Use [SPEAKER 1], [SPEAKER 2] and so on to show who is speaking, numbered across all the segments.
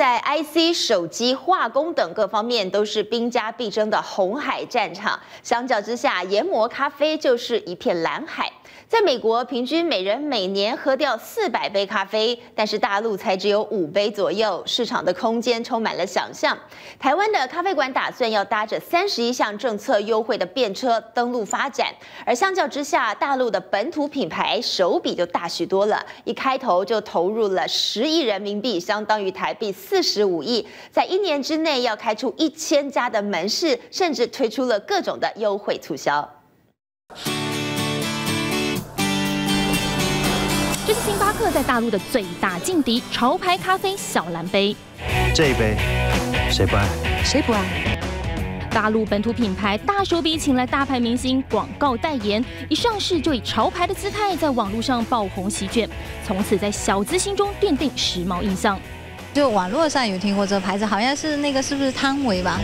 [SPEAKER 1] 在 IC、手机、化工等各方面都是兵家必争的红海战场。相较之下，研磨咖啡就是一片蓝海。在美国，平均每人每年喝掉400杯咖啡，但是大陆才只有5杯左右，市场的空间充满了想象。台湾的咖啡馆打算要搭着31项政策优惠的便车登陆发展，而相较之下，大陆的本土品牌手笔就大许多了，一开头就投入了10亿人民币，相当于台币45亿，在1年之内要开出1000家的门市，甚至推出了各种的优惠促销。
[SPEAKER 2] 这是星巴克在大陆的最大劲敌——潮牌咖啡小蓝杯。
[SPEAKER 3] 这一杯谁不爱？
[SPEAKER 2] 谁不爱？大陆本土品牌大手笔请来大牌明星广告代言，一上市就以潮牌的姿态在网络上爆红席卷，从此在小资心中奠定时髦印象。
[SPEAKER 4] 就网络上有听过这个牌子，好像是那个是不是汤唯吧？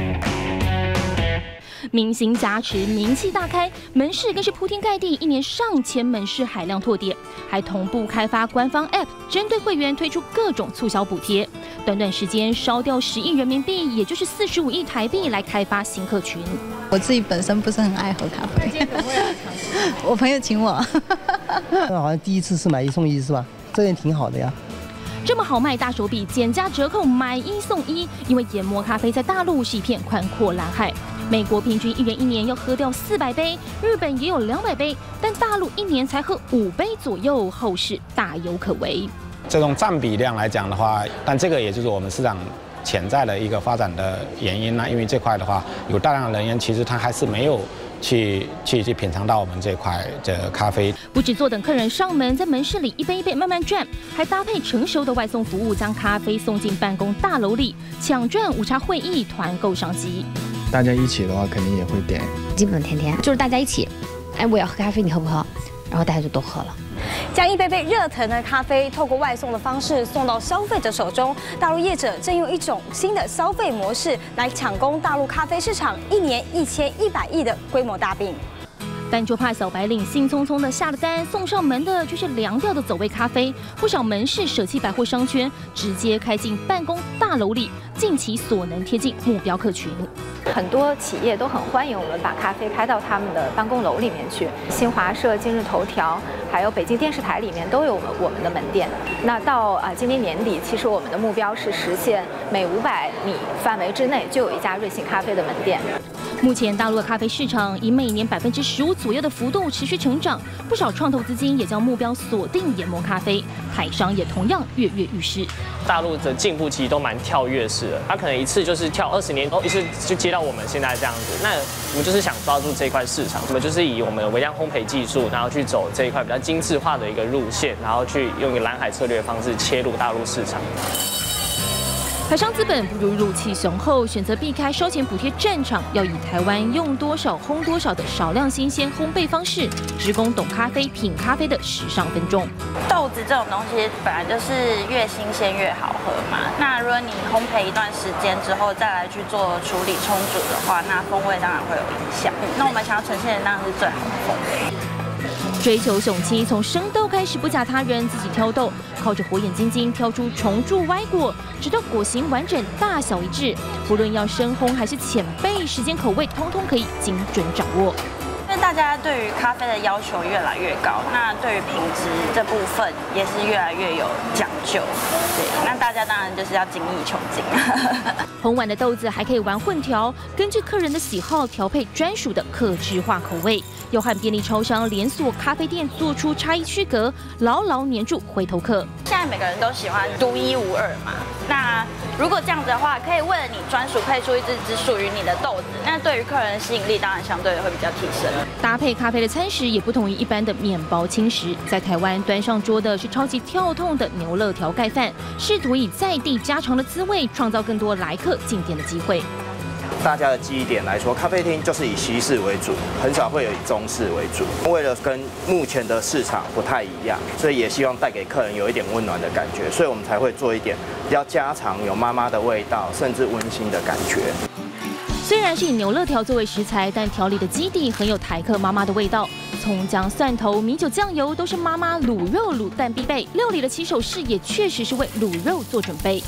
[SPEAKER 2] 明星加持，名气大开，门市更是铺天盖地，1年上千门市海量拓点，还同步开发官方 App， 针对会员推出各种促销补贴。短短时间烧掉10亿人民币，也就是45亿台币来开发新客群。
[SPEAKER 4] 我自己本身不是很爱喝咖啡，今天怎么会来尝试？我朋友请我。
[SPEAKER 5] 那好像第1次是买1送1是吧？这点挺好的呀。
[SPEAKER 2] 这么豪迈大手笔，减价折扣买1送1，因为研磨咖啡在大陆是一片宽阔蓝海。美国平均1人1年要喝掉400杯，日本也有200杯，但大陆1年才喝5杯左右，后市大有可为。
[SPEAKER 6] 这种占比量来讲的话，但这个也就是我们市场潜在的一个发展的原因呢，因为这块的话，有大量的人员其实他还是没有去品尝到我们这块的咖啡。
[SPEAKER 2] 不只坐等客人上门，在门市里一杯一杯慢慢转，还搭配成熟的外送服务，将咖啡送进办公大楼里，抢赚午茶会议团购商机。
[SPEAKER 7] 大家一起的话，肯定也会点。
[SPEAKER 8] 基本天天就是大家一起，哎，我要喝咖啡，你喝不喝？然后大家就都喝了。
[SPEAKER 9] 将一杯杯热腾的咖啡透过外送的方式送到消费者手中，大陆业者正用一种新的消费模式来抢攻大陆咖啡市场1年1100亿的规模大饼。
[SPEAKER 2] 但就怕小白领兴冲冲的下了单，送上门的却是凉掉的走味咖啡。不少门市舍弃百货商圈，直接开进办公大楼里，尽其所能贴近目标客群。
[SPEAKER 10] 很多企业都很欢迎我们把咖啡开到他们的办公楼里面去。新华社、今日头条，还有北京电视台里面都有我们的门店。那到今年年底，其实我们的目标是实现每500米范围之内就有一家瑞幸咖啡的门店。
[SPEAKER 2] 目前大陆的咖啡市场以每年15%左右的幅度持续成长，不少创投资金也将目标锁定研磨咖啡，台商也同样跃跃欲试。
[SPEAKER 11] 大陆的进步其实都蛮跳跃式的，他可能一次就是跳20年，一次就接到我们现在这样子。那我们就是想抓住这一块市场，我们就是以我们的微量烘焙技术，然后去走这一块比较精致化的一个路线，然后去用一个蓝海策略的方式切入大陆市场。
[SPEAKER 2] 台商资本不如入气雄厚，选择避开烧钱补贴战场，要以台湾用多少烘多少的少量新鲜烘焙方式，直攻懂咖啡、品咖啡的时尚分众。
[SPEAKER 12] 豆子这种东西本来就是越新鲜越好喝嘛。那如果你烘焙一段时间之后再来去做处理冲煮的话，那风味当然会有影响。那我们想要呈现的当然是最好的风味。
[SPEAKER 2] 追求雄鸡，从生豆开始不假他人，自己挑豆，靠着火眼金睛挑出虫蛀歪果，直到果形完整、大小一致。不论要深烘还是浅焙，时间口味通通可以精准掌握。
[SPEAKER 12] 因为大家对于咖啡的要求越来越高，那对于品质这部分也是越来越有讲究。对，那大家当然就是要精益求精。
[SPEAKER 2] 烘完的豆子还可以玩混调，根据客人的喜好调配专属的客制化口味，又和便利超商、连锁咖啡店做出差异区隔，牢牢黏住回头客。
[SPEAKER 12] 现在每个人都喜欢独一无二嘛，那如果这样子的话，可以为了你专属配出一支只属于你的豆子，那对于客人的吸引力当然相对会比较提升。
[SPEAKER 2] 搭配咖啡的餐食也不同于一般的面包轻食，在台湾端上桌的是超级跳痛的牛肋条盖饭，试图以在地家常的滋味，创造更多来客进店的机会。
[SPEAKER 13] 大家的记忆点来说，咖啡厅就是以西式为主，很少会有以中式为主。为了跟目前的市场不太一样，所以也希望带给客人有一点温暖的感觉，所以我们才会做一点比较家常、有妈妈的味道，甚至温馨的感觉。
[SPEAKER 2] 虽然是以牛肋条作为食材，但调理的基底很有台客妈妈的味道。葱姜、蒜头、米酒、酱油都是妈妈卤肉卤蛋必备。料理的起手式也确实是为卤肉做准备。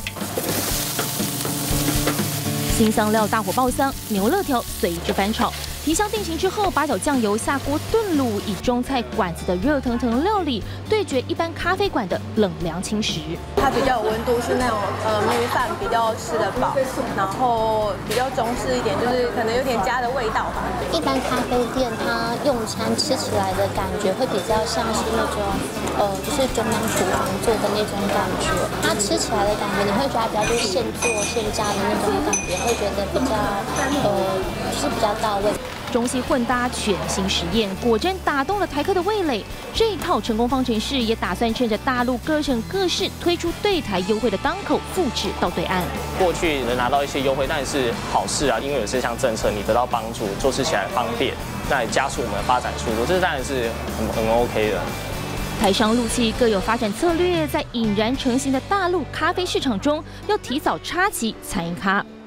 [SPEAKER 2] 新香料大火爆香，牛肋条随之翻炒。 提香定型之后，把小酱油下锅炖卤，以中菜馆子的热腾腾料理对决一般咖啡馆的冷凉轻食。
[SPEAKER 14] 它比较有温度，是那种米饭比较吃得饱，然后比较中式一点，就是可能有点家的味道吧。
[SPEAKER 15] 一般咖啡店它用餐吃起来的感觉会比较像是那种就是中央厨房做的那种感觉，它吃起来的感觉你会觉得比较就是现做现炸的那种感觉，会觉得比较就是比较到位。
[SPEAKER 2] 中西混搭全新实验，果真打动了台客的味蕾。这一套成功方程式也打算趁着大陆各省各市推出对台优惠的当口复制到对岸。过去能拿到一些优惠，但是好事啊，因为有这项政策，你得到帮助，做事起来方便，那也加速我们的发展速度，这当然是很 OK 的。 台商陆企各有发展策略，在引燃成型的大陆咖啡市场中，要提早插旗参与咖。